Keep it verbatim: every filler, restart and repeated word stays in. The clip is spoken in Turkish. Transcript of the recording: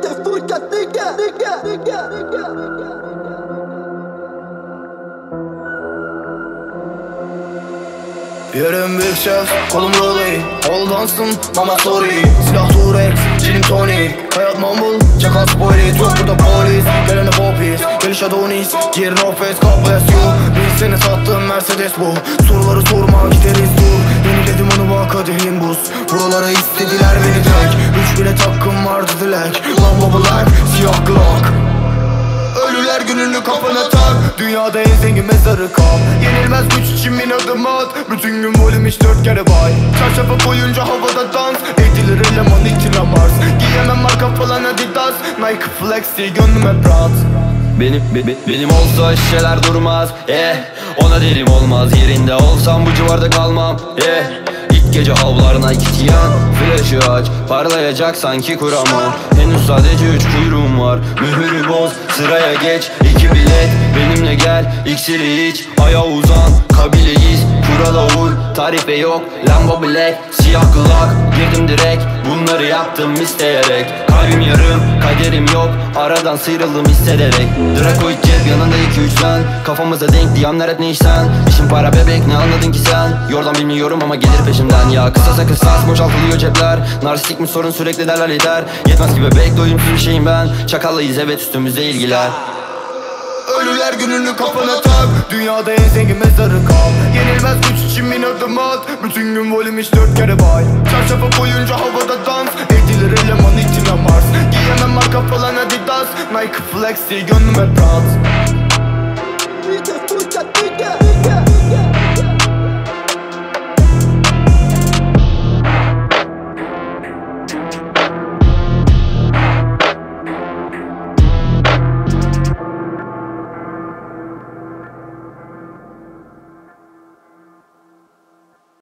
te furka nigga, nigga, nigga, nigga. Yerim büyük şef, kolum roley. Oldansın, mama sorry. Silah Turex, Gin Tony. Hayat mumble, çakal spoiler. Çok burada polis, gelene popis. Geliş Adonis, giyerin ofis, God bless you. Biz seni sattığın Mercedes bu. Soruları sorma, gideriz dur. Yeniledim onu bak kadehin buz. Buralara istediler beni tek. Üç bile hakkım vardı dilek. Lambo black, siyah Glock. Ölüler gününü kafana tak. Dünyada en zengin mezarı kal. Yenilmez güç için bin adım at. Bütün gün volüm hiç dört kere bay. Çarşafa koyunca havada dans. Edilir eleman içine Mars. Giyemem marka falan Adidas. Nike flex değil gönlüm hep rahat. Benim, be, be, benim olsa şişeler durmaz. Eh, ona derim olmaz. Yerinde olsam bu civarda kalmam. Eh, ilk gece avlarına gitiyen. Flash'ı aç, parlayacak sanki kuramam. Henüz sadece üç kuyruğum var. Mühürü boz, sıraya geç. İki bilet, benimle gel. İksiri iç, aya uzan. Kabileyiz, kurala uy. Tarife yok, Lambo black, siyah Glock. Girdim direkt, bunları yaptım isteyerek. Kalbim yarım, kaderim yok. Aradan sıyrıldım hissederek. Dracoid cep, yanında iki üç sen. Kafamıza denk diyamlar hep ne işten. İşin para bebek, ne anladın ki sen? Yordan bilmiyorum ama gelir peşimden. Ya kısasa kısas, boşaltılıyor cepler. Narsistik mi sorun, sürekli derler lider. Yetmez ki bebek, doyumsuz bir şeyim ben. Çakallıyız evet, üstümüzde ilgiler. Ölüler gününü kafana tak. Dünyada en zengin mezarı kal. Yenilmez güç için bin adım at. Bütün gün volüm hiç dört kere bay. Çarşafa koyunca havada dans. Edilir eleman içine Mars. Giyemem marka falan Adidas. Nike flex değil gönlüm hep rahat.